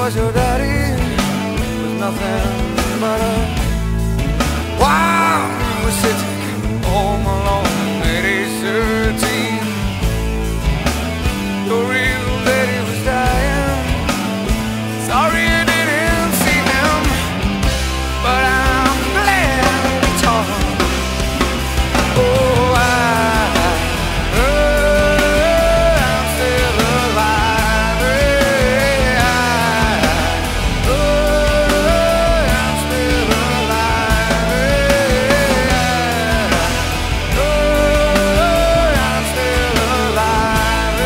'cause your daddy was nothing but a while you were sitting home alone at age 13. Your real daddy was dying. Sorry you didn't see him, but I'm glad it's all. Oh, I'm still alive. I'm still alive. I'm still alive.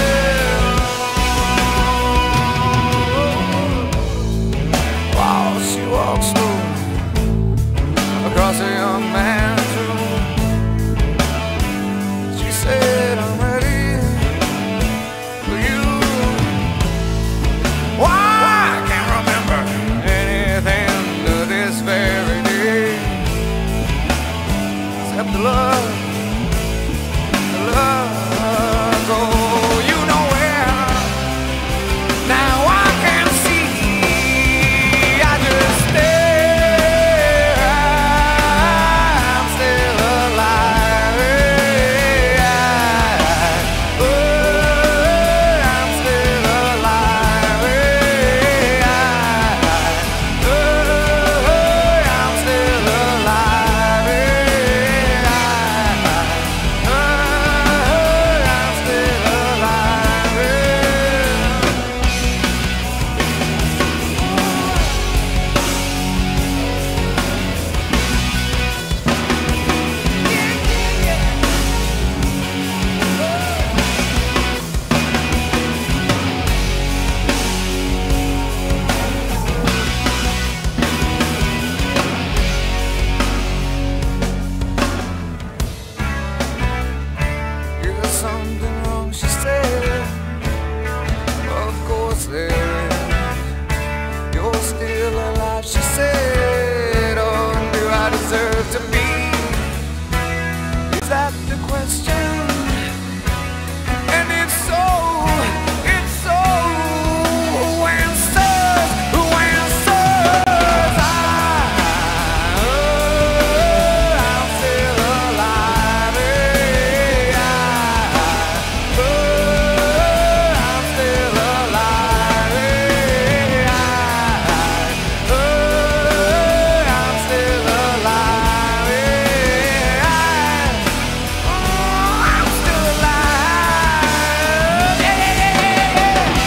While she walks slow across a young man's room, she said, I'm ready for you. Why, I can't remember anything to this very day except the love. Oh, you know where. Now I can see. I just stare. I'm still alive. I'm still alive. I'm still alive. I'm still alive. Is something wrong? She said. Of course there is. You're still alive, she said. Oh, do I deserve to be? Is that the question? And it's so, when sirs, I'm still alive. I'm still alive. I'm still alive. I'm still alive. Yeah, yeah, yeah, yeah, yeah.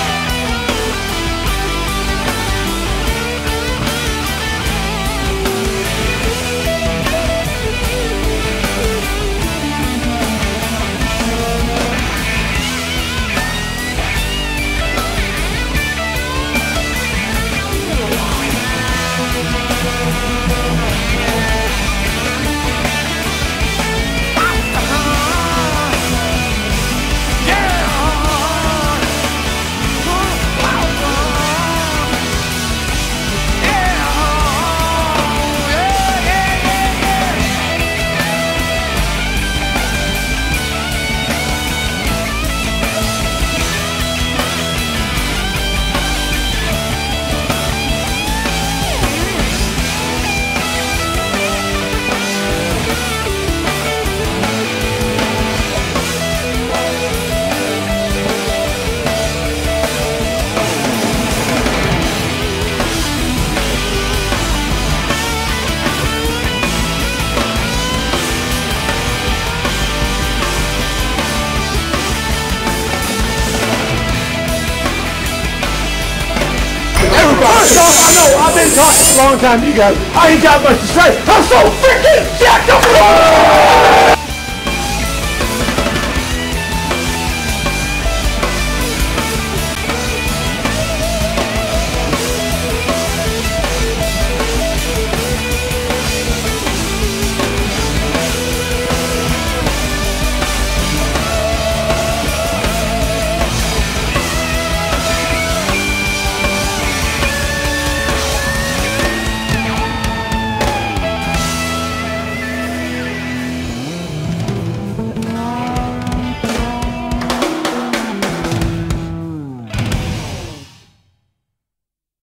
First off, I know I've been talking a long time to you guys. I ain't got much to say. I'm so freaking jacked up.